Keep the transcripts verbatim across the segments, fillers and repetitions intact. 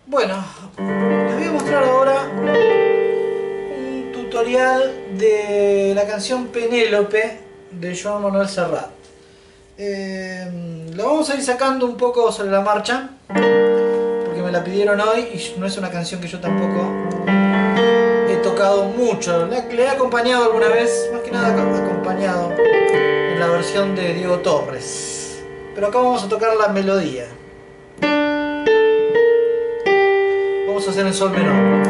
Bueno, les voy a mostrar ahora un tutorial de la canción Penélope de Joan Manuel Serrat. Eh, lo vamos a ir sacando un poco sobre la marcha porque me la pidieron hoy y no es una canción que yo tampoco he tocado mucho. Le, le he acompañado alguna vez, más que nada acompañado en la versión de Diego Torres. Pero acá vamos a tocar la melodía. Vamos a hacer en sol menor.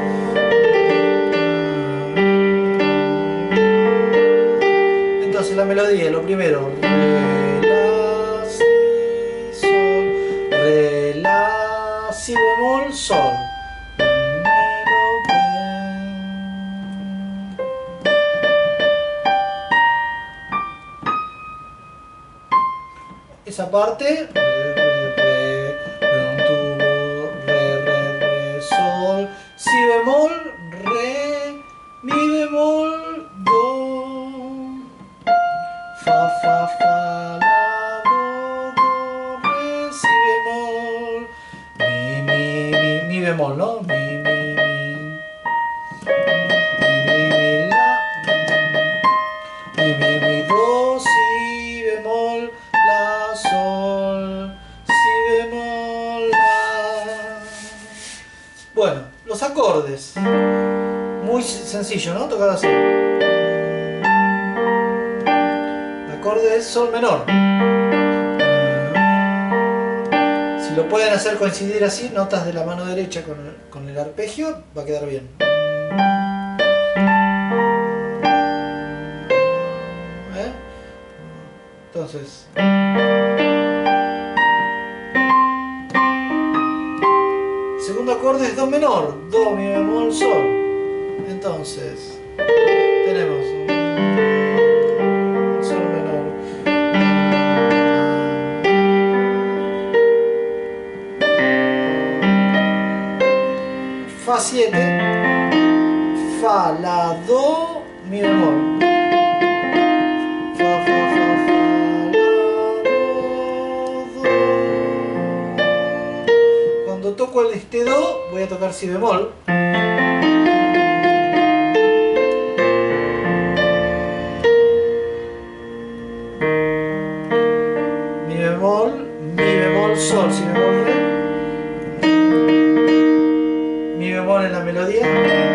Entonces la melodía, lo primero, re, la, si, sol, re, la, si bemol, sol. Esa parte, re, re, re, re, un tubo, re, re, re, sol, si bemol, re, mi bemol, do, fa, fa, fa, la, do, do, re, si bemol, mi, mi, mi, mi bemol, ¿no? Mi, mi, mi, mi, mi, mi, la, mi, mi, mi, do, si bemol, la, sol, si bemol, la. Bueno, los acordes. Muy sencillo, ¿no? Tocar así. El acorde es sol menor. Si lo pueden hacer coincidir así, notas de la mano derecha con el, con el arpegio, va a quedar bien. ¿Eh? Entonces... segundo acorde es do menor, do, mi bemol, sol. Entonces, tenemos un sol menor, fa siete, fa, la, do, mi bemol, fa, fa, fa, fa, la, do, do. Cuando toco el este do, voy a tocar si bemol. Mi bemol, mi bemol, sol, si bemol, re. Mi bemol en la melodía.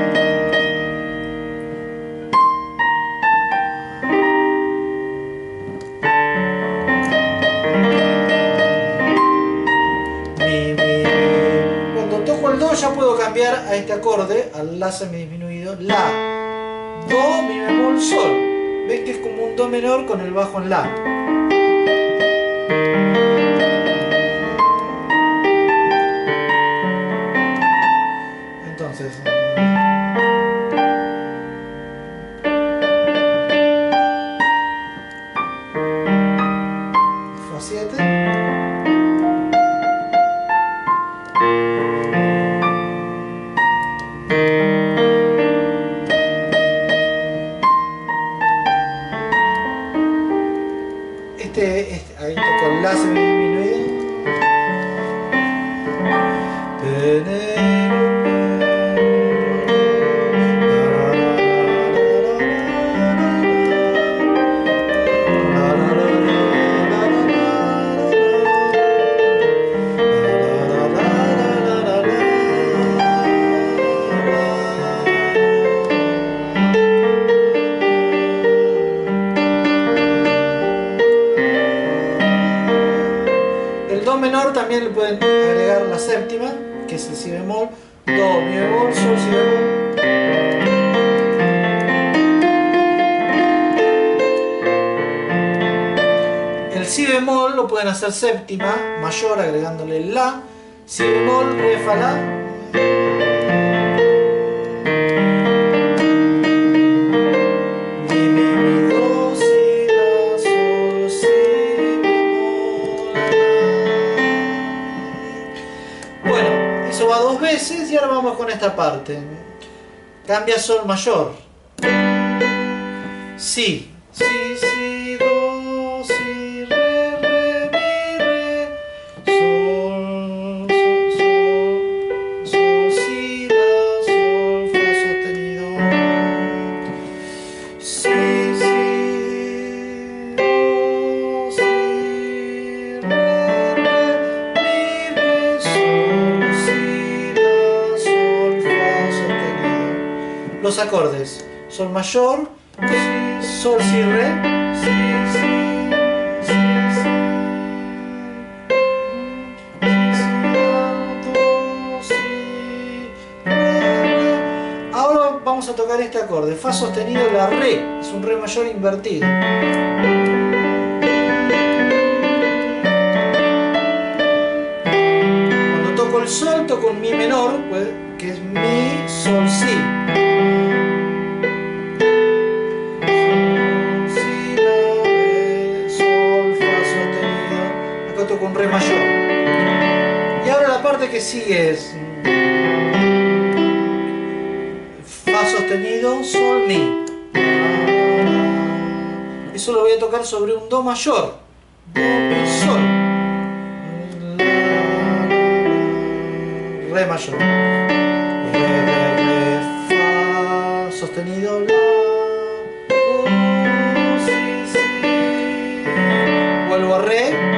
Mi, mi, mi. Cuando toco el do ya puedo cambiar a este acorde, al la semidisminuido, la, do, mi bemol, sol. ¿Ves que es como un do menor con el bajo en la? Entonces, fa siete, este, este ahí toco el la semidisminuido. El do menor también le pueden agregar la séptima, que es el si bemol, do, mi bemol, sol, si bemol. El si bemol lo pueden hacer séptima mayor agregándole el la, si bemol, re, fa, la. Mi, mi, mi, do, si, la, sol, si, bemol, la. Bueno, eso va dos veces y ahora vamos con esta parte. Cambia sol mayor. Si, si, si, do, si, re, re, mi, re, sol, sol, sol. los acordes. Sol mayor, si, sol, si, re, si, si, si, si, si, si, re, re. Ahora vamos a tocar este acorde, fa sostenido, la re, es un re mayor invertido. Cuando toco el sol, toco un mi menor, que es mi, sol, si. Con re mayor. Y ahora la parte que sigue es fa sostenido, sol, mi. Eso lo voy a tocar sobre un do mayor, do, mi, sol, re mayor, re, re, re, fa sostenido, la, do, si, si. Vuelvo a re.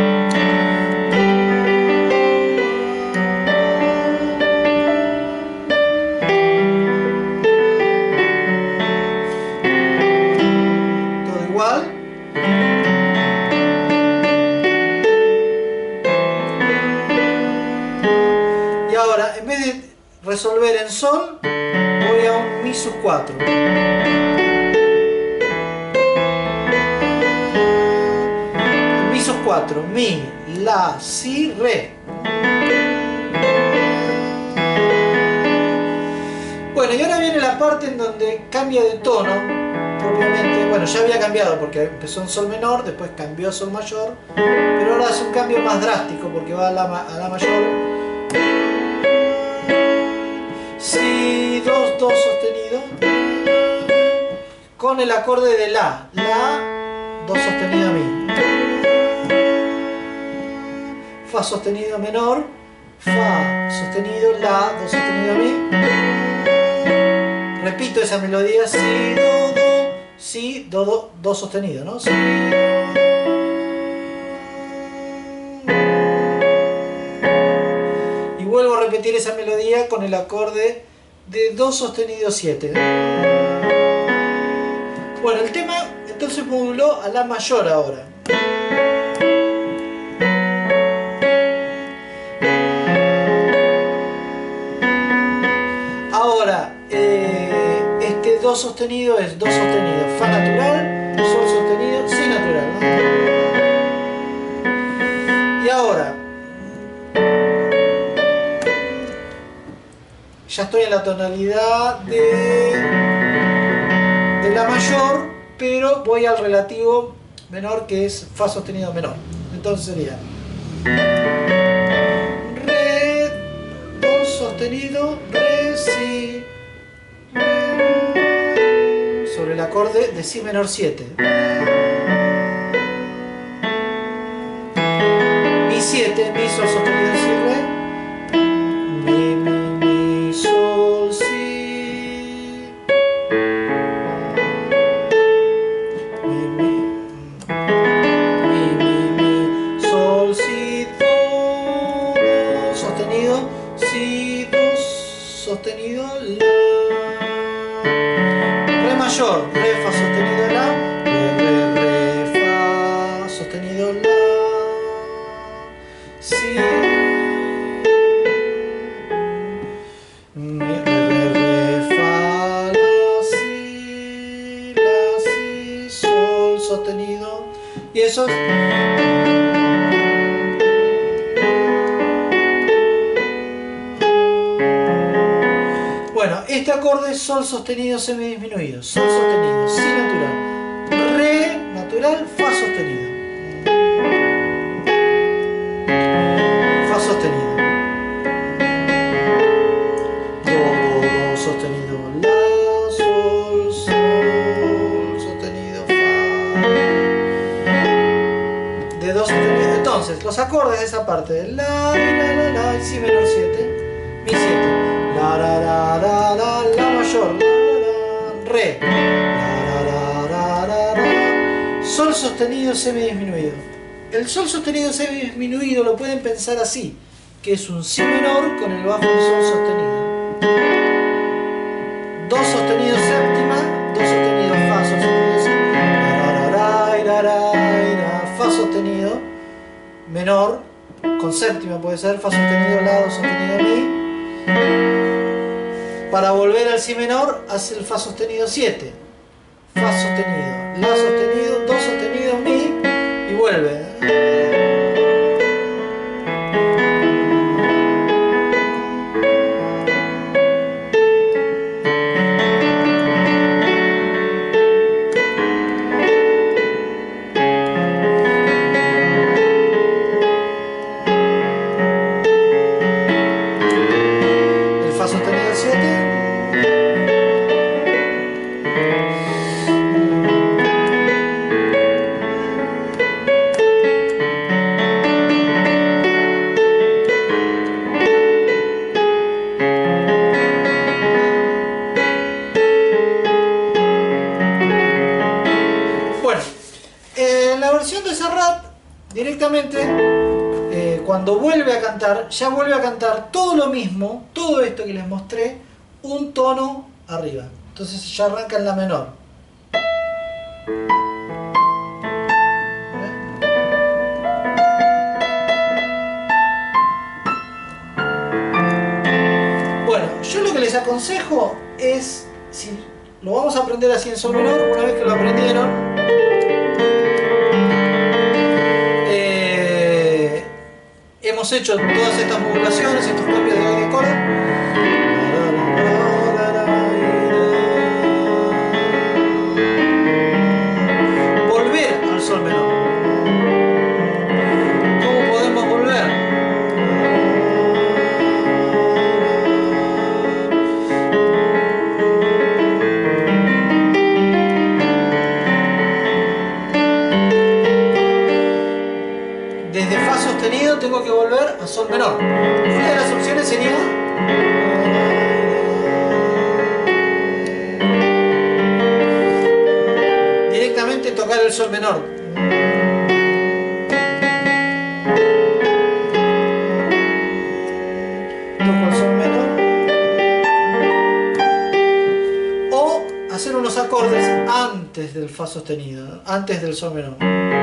Y ahora, en vez de resolver en sol, voy a un mi sus cuatro. Mi sus cuatro, mi, la, si, re. Bueno, y ahora viene la parte en donde cambia de tono. Propiamente, bueno, ya había cambiado porque empezó en sol menor, después cambió a sol mayor, pero ahora hace un cambio más drástico porque va a la, a la mayor. Si, dos, do sostenido, con el acorde de la, la, do sostenido, mi, fa sostenido menor, fa sostenido, la, do sostenido, mi. Repito esa melodía, si, do, do, si, do, do, do sostenido, ¿no? Si, y vuelvo a repetir esa melodía con el acorde de do sostenido siete. Bueno, el tema entonces moduló a la mayor ahora. Ahora, eh, este do sostenido es do sostenido, fa natural, sol sostenido, si natural, ¿no? Y ahora, ya estoy en la tonalidad de, de la mayor, pero voy al relativo menor, que es fa sostenido menor. Entonces sería re, do sostenido, re, si, re, sobre el acorde de si menor siete, mi siete, mi sol sostenido, si, re, mi, mi, mi, sol, si, mi, mi, mi, mi, mi, sol, si, do, do sostenido, si, do sostenido, la, re mayor, re, fa sostenido, la, re, re, re, fa sostenido, la, si, mi, re, re, re, fa, la, si, la, si, sol sostenido, y eso es. Bueno, este acorde es sol sostenido semidisminuido, sol sostenido, si natural, re natural, fa sostenido, fa sostenido, do, do, do sostenido, la, sol, sol sostenido, fa, de do sostenido. Entonces, los acordes de esa parte de la, la, la, la, y si menor siete, mi siete, la, la, la, la, la, la mayor, la, la, la, re, la, la, la, la, la, sol sostenido semidisminuido. El sol sostenido semidisminuido lo pueden pensar así, que es un si menor con el bajo del sol sostenido, do sostenido. sostenido menor, con séptima puede ser, fa sostenido, la, do sostenido, mi. Para volver al si menor, hace el fa sostenido siete, fa sostenido, la sostenido, do sostenido, mi, y vuelve. Directamente, eh, cuando vuelve a cantar, ya vuelve a cantar todo lo mismo, todo esto que les mostré, un tono arriba. Entonces ya arranca en la menor. Bueno, yo lo que les aconsejo es, si lo vamos a aprender así en sol menor, una vez que lo aprendieron, hemos hecho todas estas modulaciones, estos cambios de aire acorde. Volver al sol menor. ¿Cómo podemos volver? Desde fa sostenido tengo que volver a sol menor. Una de las opciones sería directamente tocar el sol menor. Toco el sol menor. O hacer unos acordes antes del fa sostenido, antes del sol menor.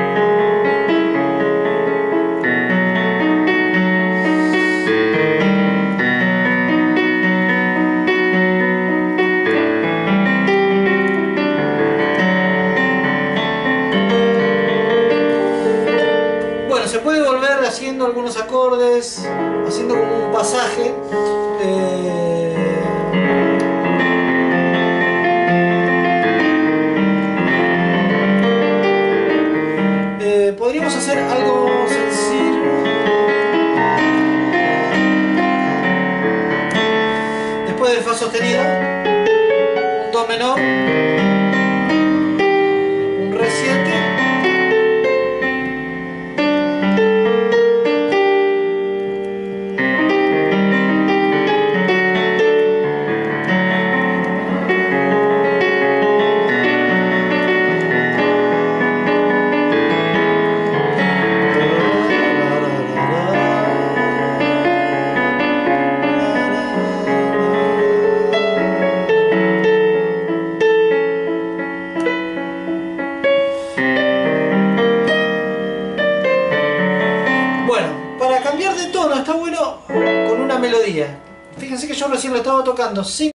Se puede volver haciendo algunos acordes, haciendo como un pasaje. Eh... Eh, podríamos hacer algo sencillo. Después del fa sostenido, un do menor, un re siete. Está bueno con una melodía. Fíjense que yo recién lo estaba tocando sin